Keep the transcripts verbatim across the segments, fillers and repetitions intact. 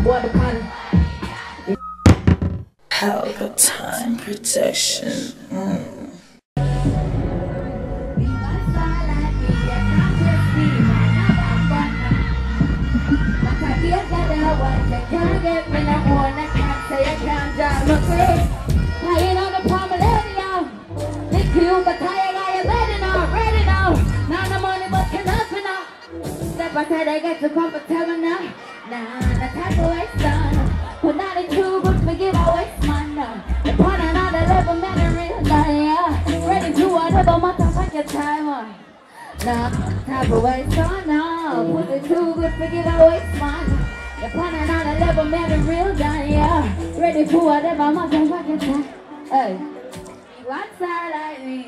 boy the pan. Pelpa time protection. Mm. Can't get me no more, I can't say I can't drive no face. Lying on the promenade now. Think you, but tired, I am ready now, ready now. Now the money, but can nothing now. Step aside, I get to comfortable now. Nah, the type of waste done. But not the true, but forgive I waste man now. The part another level, man, I real yeah. Ready to whatever motherfucking time on. Nah, type of waste on now. Put the two, but forgive I waste man. Upon another level, man, a real guy, yeah. Ready for whatever motherfucking time. Hey, one side like me.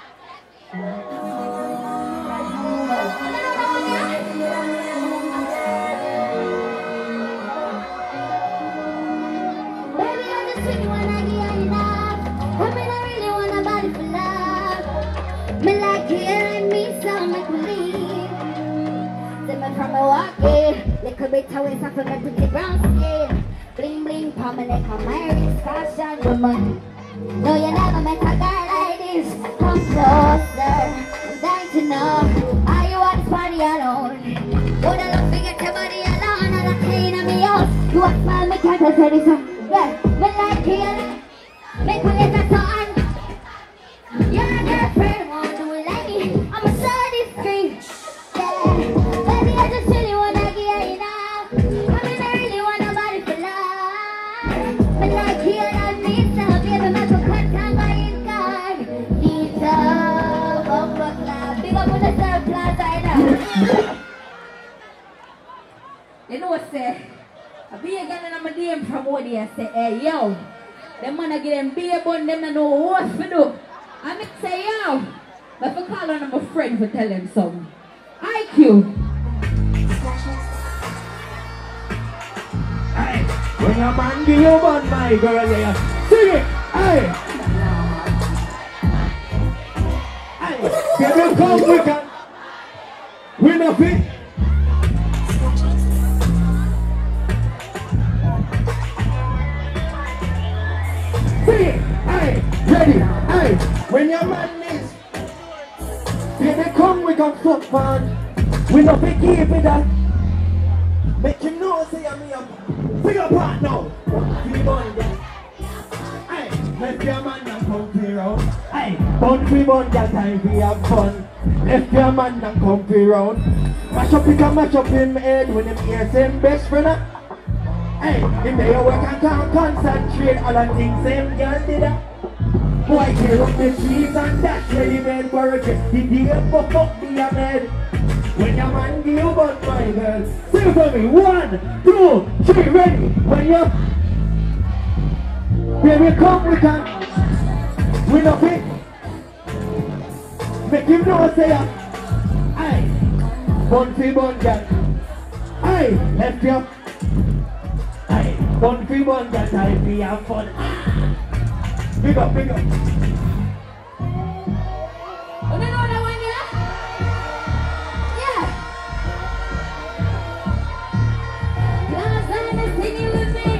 Baby, I'm just really wanna get you enough. I mean, I really want a body for love. Me like you, like me, so make believe. Send me from Milwaukee. Little bit of waste off of my pretty brown skin. Bling bling, prominent on my wrist, caution woman. No, you never met a girl like this. Come closer, I'm dying to know. Are you at this party alone? Would I love to get your body alone? And I clean on me out. You want smile, me can't say this one. Yeah, me like you. Make me let us on. You're a girlfriend, won't do it like me. I'm a so discreet. Yeah, baby, I just really wanna. You know what say? I be a gun and I'm a D M from what they say, hey yo, them man I get them beer bun, them I know what to do. I make say yo, but if I call on them a friend for tell them something. I Q. Hey, when your man give you bun, my girl, yeah, sing it, hey. Hey, give me come we can. We no fit. Hey, ready, hey, when your man is, baby come we can fuck man. We no be keep it up. Make him know say I'm me up. Big up part now. Three bun that. Hey, left your man and come free round. Hey, bun free bun that time we have fun. Left your man and come free round. Mash up it and mash up in my head when him hear same best friend. Hey, if they work and can't concentrate, all the things them girl did that. Boy, tear up the cheese and that's ready made for it. The day for fuck me a bed. When your man give you but my girl. Sing for me, one, two, three, ready. When you baby come we can. We no fit. Make him know say ya. Aye, bun fi bun girl. Aye, left you. Aye, bun fi bun girl. Aye, we have fun. Big up, big up. Oh, you know that one, yeah? Yeah. Plaza, sing it with me.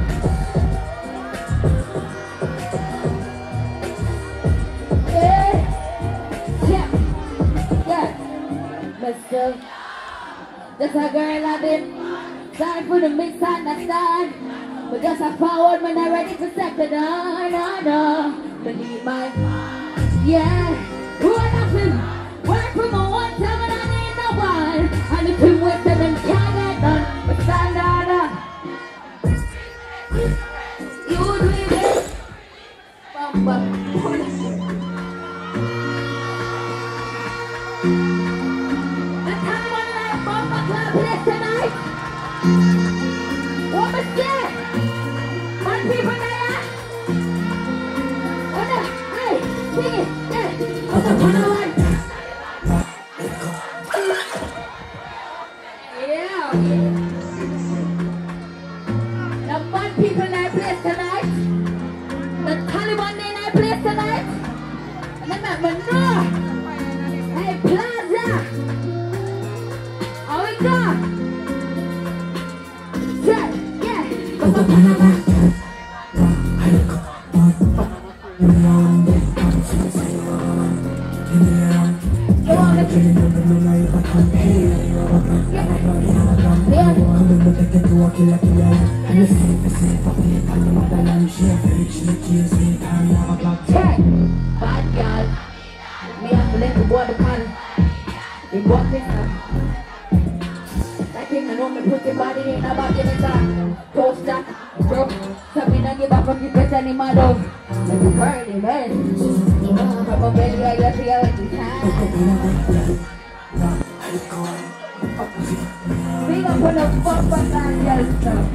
Yeah. Yeah. Yeah. Mister, that's a girl I've been. Sorry for the misunderstand. But just a forward when I'm ready to settle down, no, no. Beneath my, yeah. Run up him, work for my one time and I need no one. And if him with them and can't get done, but stand down. You do it, bum bum. The time when I bump my club place tonight. What was that? People there, oh no, hey, sing it, yeah, oh no, oh no, yeah. The fun people in our place tonight, the Taliban in our place tonight, and then that Manor, hey, Plaza, how we go? Yeah, yeah. Bad girl, me have to let the boy the pan. He bought this now. That thing I know me put your body in a body in the toast that, bro. So me not give up from the better than my love. Let me burn it, man. From my belly I got to yell at the time. We gonna put a fuck back on your stuff.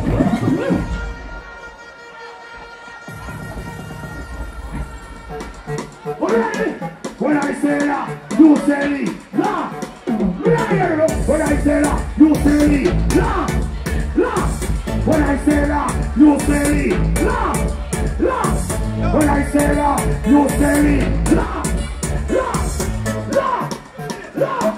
When I say that, you say Lee, nah. When I say that, you say Lee, nah, nah. When I say that, you say Lee, nah, nah. When I say that, you say Lee, nah, nah, nah, nah.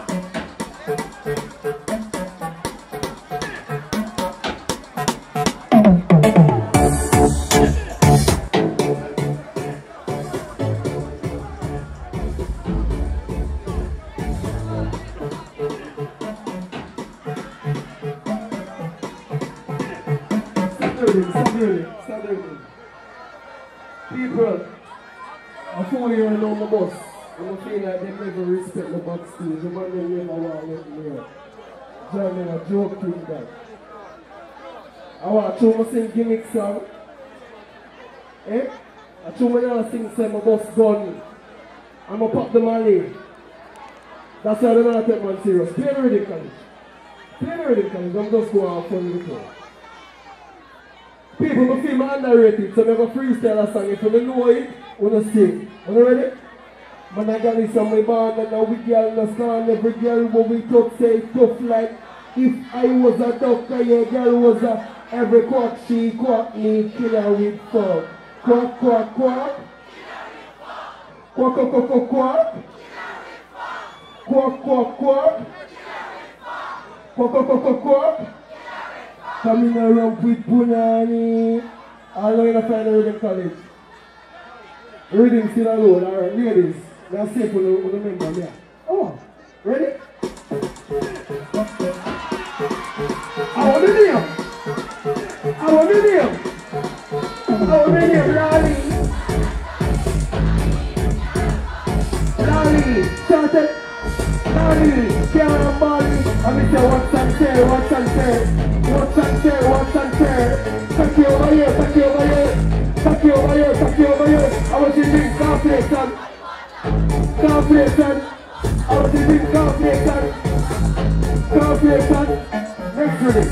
People, I fool here on my bus, and I feel like they never respect the backstage. The man they never want to let me here. John, I joke to that. I want to sing gimmick song. Eh? I told me now sing say my bus gone. I'm going to pop the Malay. That's why I don't want to take man serious. Play the rhythm, college. Play the rhythm, college. I'm just going out for the rhythm. People will feel underrated, so I'm going to freestyle a song. If you don't know it, we're going to sing. Are you ready? Man, I got this on my band, and now we girl understand every girl when we talk say tough like if I was a doctor, yeah, girl was a every quack, she quack me, killer with fuck. Quack, quack, quack. Quack, quack, quack, quack, quack. Quack, quack, quack. Quack, quack, quack, quack, quack. Coming around with Punani. All the way to find the rhythm college. Rhythm still alone, alright, ladies. That's safe for the member there. Oh, ready? I want the name. I want the name. I want the name, Lolly. Lolly, shout it. Lolly, Karen Molly. I mean, say what's and say, what's and say. What's and say, what's and say. Take you over here, take you over here. Take you over here, take you over here. I want you to drink coffee, son. Coffee, son. I want you to drink coffee, son. Coffee, son. Next ready.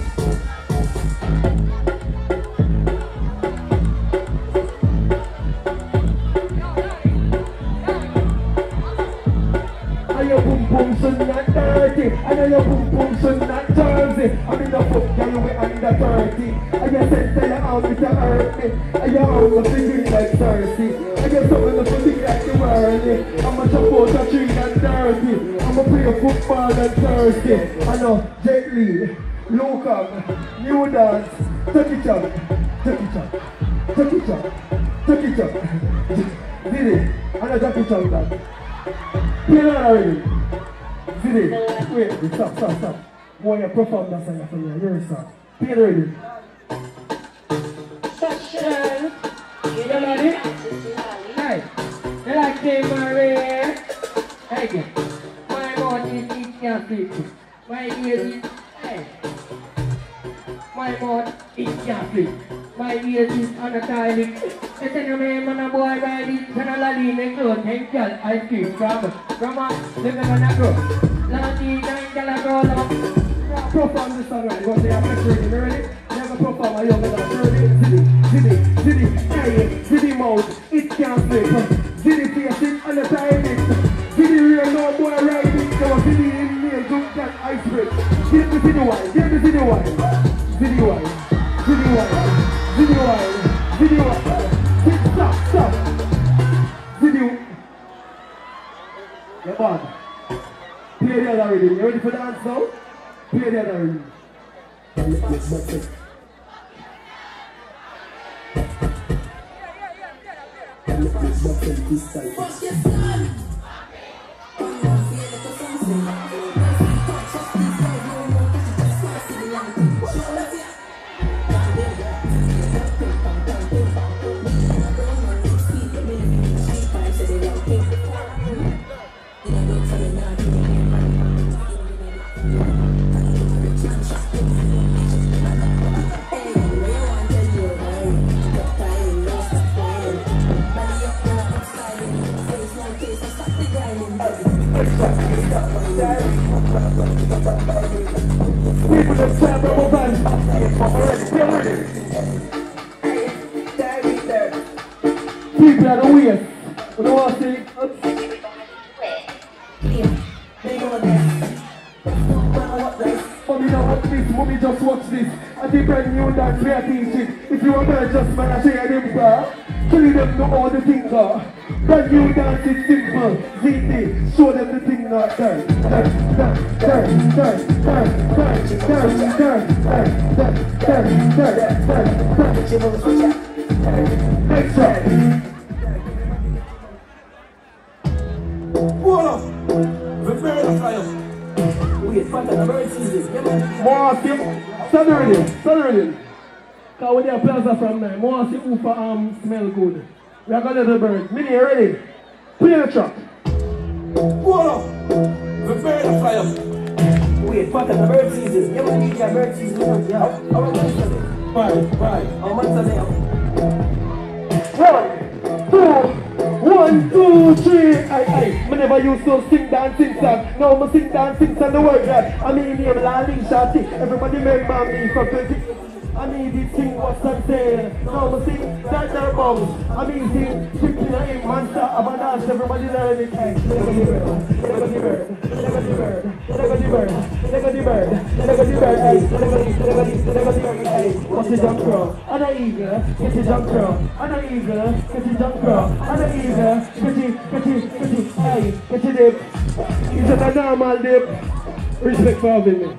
I know your boom boom son not dirty. I know your boom boom son not Jersey. I'm in the fuck girl we under thirty. I just said tell your arm to hurt me. I your arm to feel like thirsty. I get something to feel like the world. I'm a chop out a tree and dirty. I'm a play football and thirsty. I know Jet Lee, Local, New Dance, Tucky Chop, Tucky Chop, Tucky Chop, Tucky Chop. Did it? I know Tucky Chop that. Play that already. Did it? Wait, stop, stop, stop. Boy, you perform that song for you. You're a song. Play it already. Section. You know what it? Hey, you like Dave Marie? Hey, my mouth is in your feet. My ears is, hey. My mouth is your feet. My ears is on the toilet. It's in the man and a boy riding. Can I lean and close? Hey, girl, I feel trouble. Come on, look at my girl. Lati, nine girl, girl. Perform this song right. You want to say I'm not ready, ready? Never perform a young man. Ready? Ziddy, ziddy, ziddy, hey, ziddy mouth. It can't slip. Ziddy facing on the toilet. Ziddy real no boy riding. So ziddy in me and do that ice break. Get the ziddy wine, get the ziddy wine. Ziddy wine, ziddy wine, ziddy wine, ziddy wine. Stop, stop. Ziddy. You're bad. Play the other rhythm. You ready for dance now? Play the other rhythm. People are the waist. You know what I'm saying? Mommy, now watch this. Mommy, just watch this. I think brand new dance we are teaching. If you want to just man, I share them car. Kill them know all the things are. Brand new dance is simple. Z T, show them the thing not done. Done, done, done, done, done, done, done, done, done, done, done, done, done. Next up. Hold up. Prepare the fire. Wait, fight an emergency. More see, stand ready, stand ready. Because we have plaza from there. More see who for um smell good. We are gonna do the bird. Minnie, ready? Play the truck. Hold up. Prepare the fire. Wait, fight an emergency. You don't need the emergency. Yeah. How much is it? Five, five. How much is it? One, two, one, two, three. Aye, aye. Me never used to sing dancing song. Now me sing dancing song the word that. I mean name L A A LEE Shotty. Everybody remember me from twenty. I mean this thing was something. Now me sing that there bounce. I mean sing tripping in monster of a dance. Everybody learn it. Hey, look at the bird. Look at the bird. Look at the bird. Look at the bird. Look at the bird. Look at the bird. Hey, look at the look at the look at the bird. Hey, what's the jump crow? And an eagle. Get the jump crow. And an eagle. Get the jump crow. And an eagle. Get the get the get the hey get the dip. Is it a normal dip? Respect for having me.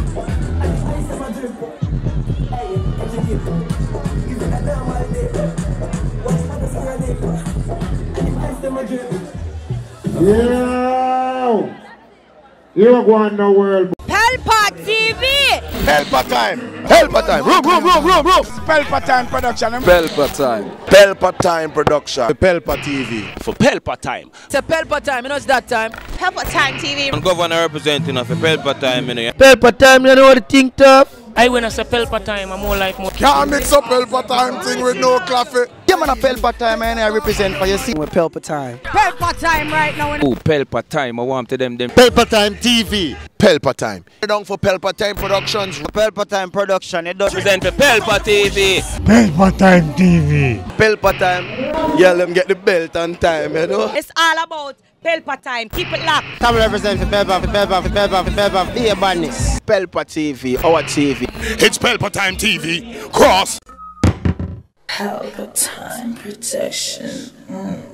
Yeah. You are going the world. Pelpa T V! Pelpa time! Pelpa time! Room, room, room, room, room! Pelpa time production. Pelpa time. Pelpa time production. Pelpa T V. For Pelpa time. It's a Pelpa time, you know it's that time. Pelpa time T V. I'm governor representing of a Pelpa time, you know. Pelpa time, you know what the thing tough? I when I say Pelpa time, I'm more like more. Can't mix up Pelpa time thing with no coffee. Yeah, man, a Pelpa time, and I represent for you. See, with Pelpa time. Pelpa time right now. Oh, Pelpa time, I want to them them. Pelpa time T V. Pelpa time. Down for Pelpa time productions. Pelpa time production. It does Represent for Pelpa T V. Pelpa time T V. Pelpa time. Yeah, let them get the belt on time, you know. It's all about Pelpa time. Keep it locked. Come represent for Pelpa, for Pelpa, for Pelpa, for Pelpa, for the badness. Pelpa T V, our T V. It's Pelpa time T V. Cross. Pelpa time protection. Mm.